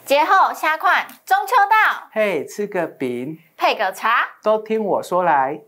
节后虾款，中秋到， 嘿，吃个饼， 配个茶， 都听我说来。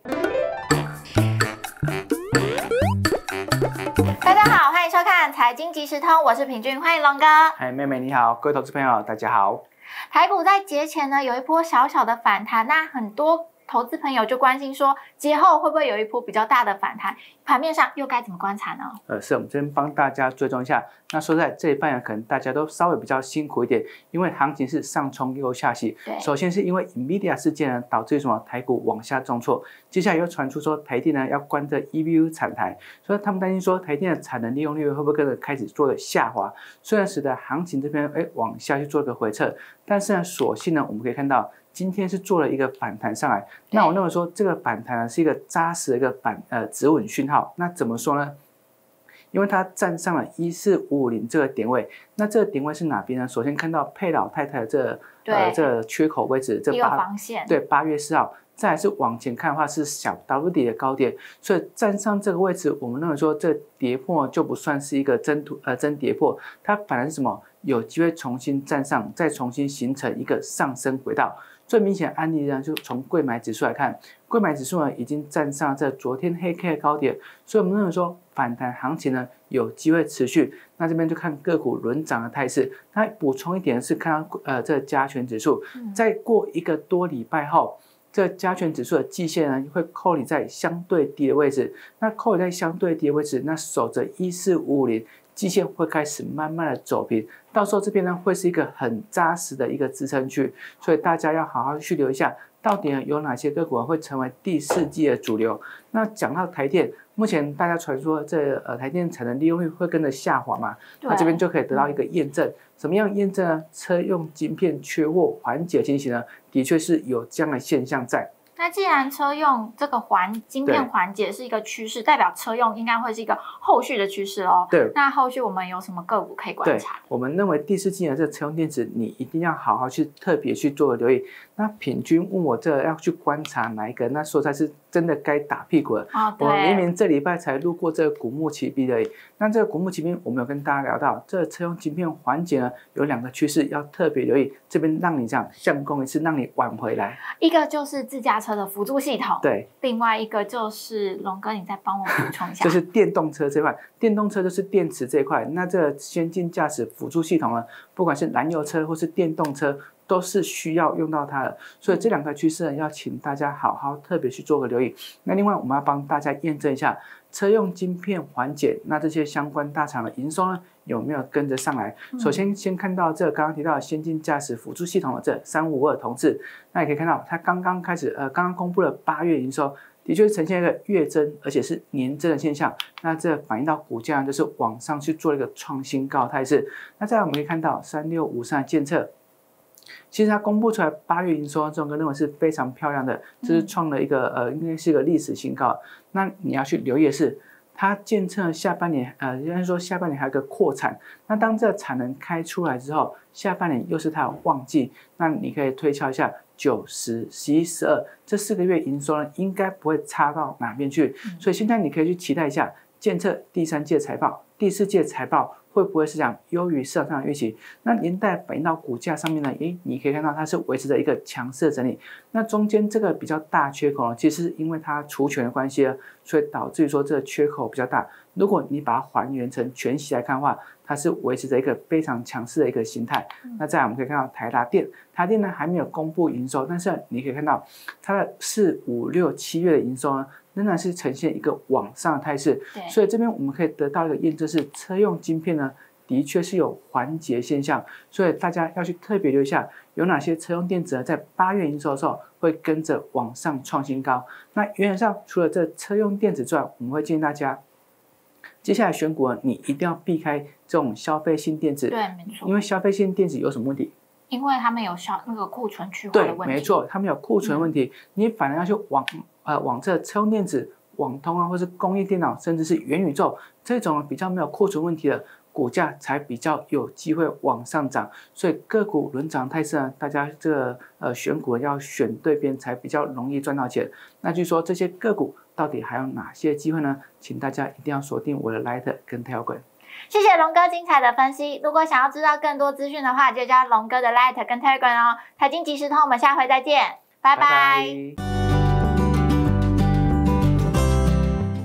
大家好，欢迎收看财经即时通，我是品君，欢迎龙哥。 嗨，妹妹你好，各位投资朋友大家好。 台股在节前呢有一波小小的反弹，那很多投资朋友就关心说，节后会不会有一波比较大的反弹？盘面上又该怎么观察呢？ 是我们这边帮大家追踪一下。那说在这一半可能大家都稍微比较辛苦一点，因为行情是上冲又下洗。首先是因为 NVIDIA 事件呢，导致什么台股往下重挫，接下来又传出说台电呢要关这 EBU 产台，所以他们担心说台电的产能利用率会不会跟着开始做个下滑，虽然使得行情这边往下去做个回撤，但是呢，所幸呢我们可以看到。今天是做了一个反弹上来，那我认为说这个反弹呢是一个扎实的一个止稳讯号。那怎么说呢？因为它站上了14550这个点位，那这个点位是哪边呢？首先看到佩老太太的这个缺口位置， 一个防线， 对8月4号。再来是往前看的话是小 W 底的高点，所以站上这个位置，我们认为说这跌破就不算是一个真跌破，它反而是什么？有机会重新站上，再重新形成一个上升轨道。最明显的案例呢，就从柜买指数来看，柜买指数呢已经站上这昨天黑 K 的高点，所以我们认为说反弹行情呢有机会持续。那这边就看个股轮涨的态势。那补充一点是看到这加权指数，再过1个多礼拜后。这加权指数的季线呢，会扣你在相对低的位置。那扣你在相对低的位置，那守着14550，季线会开始慢慢的走平。到时候这边呢，会是一个很扎实的一个支撑区，所以大家要好好去留意一下，到底有哪些个股会成为第4季的主流。那讲到台电，目前大家传说这台电产能利用率会跟着下滑嘛？那这边就可以得到一个验证。怎么样验证呢？车用晶片缺货缓解情形呢，的确是有这样的现象在。 那既然车用这个晶片缓解是一个趋势，代表车用应该会是一个后续的趋势哦。 对。 那后续我们有什么个股可以观察？ 我们认为第4季的这个车用电子，你一定要好好去特别去做个留意。那品君问我这要去观察哪一个，那说才是真的该打屁股了。我明明这礼拜才路过这个古墓奇兵而已。那这个古墓奇兵，我们有跟大家聊到，这个车用晶片缓解呢，有2个趋势要特别留意。这边让你这样相公一次，让你挽回来。 一个就是自驾车的辅助系统， 对。 另外一个就是龙哥，你再帮我补充一下。 就是电动车这块，电动车就是电池这一块。那这个先进驾驶辅助系统呢，不管是燃油车或是电动车，都是需要用到它的。所以这2个趋势呢，要请大家好好特别去做个留意。那另外我们要帮大家验证一下车用晶片缓解，那这些相关大厂的营收呢，有没有跟着上来？首先看到这刚刚提到的先进驾驶辅助系统的这3552同志，那也可以看到它刚刚公布了8月营收，的确呈现一个月增，而且是年增的现象。那这反映到股价就是往上去做了一个创新高的态势。那再来我们可以看到3653的建测。其实它公布出来8月营收，这种个认为是非常漂亮的，这是创了一个应该是一个历史新高。那你要去留意的是，它建测下半年应该说下半年还有个扩产。那当这个产能开出来之后，下半年又是它的旺季，那你可以推敲一下9、10、11、12这4个月营收呢，应该不会差到哪边去。所以现在你可以去期待一下建测第3届财报、第4届财报。会不会是这样优于市场上的预期？那连带反映到股价上面呢？你可以看到它是维持着一个强势的整理。那中间这个比较大缺口呢，其实是因为它除权的关系啊，所以导致于说这个缺口比较大。如果你把它还原成全息来看的话，它是维持着一个非常强势的一个形态。那再来我们可以看到台达电呢还没有公布营收，但是你可以看到它的4、5、6、7月的营收呢，仍然是呈现一个往上的态势。所以这边我们可以得到一个验证，是车用晶片呢的确是有缓解现象，所以大家要去特别留意一下，有哪些车用电子呢，在8月营收的时候会跟着往上创新高。那原则上除了这车用电子之外，我们会建议大家接下来选股呢，你一定要避开这种消费性电子。 对，没错。 因为消费性电子有什么问题？ 因为他们有那个库存去货的问题。 对，没错，他们有库存问题，你反而要去往这车用电子、网通啊，或是工业电脑，甚至是元宇宙这种比较没有库存问题的股价，才比较有机会往上涨。所以个股轮涨态势呢，大家这个选股要选对边，才比较容易赚到钱。那就是说这些个股到底还有哪些机会呢？请大家一定要锁定我的 Light 跟 Telegram。 谢谢龙哥精彩的分析。如果想要知道更多资讯的话，就加龙哥的 Light 跟 Telegram 哦。财经即时通，我们下回再见，拜拜。